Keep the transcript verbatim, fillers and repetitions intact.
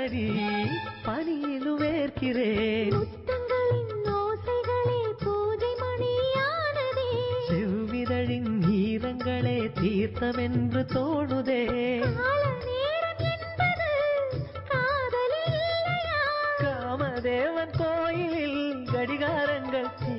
தானடி பனியிலும் வேர்க்கிறேன். முத்தங்களின் ஓசைகளே பூஜை மணியானதே. செவ்விதழின் ஈரங்களே தீர்த்தமென்று தோணுதே. கால நேரம் என்பது காதலில்லையா? காமதேவன் கோயிலில் கடிகாரங்கள்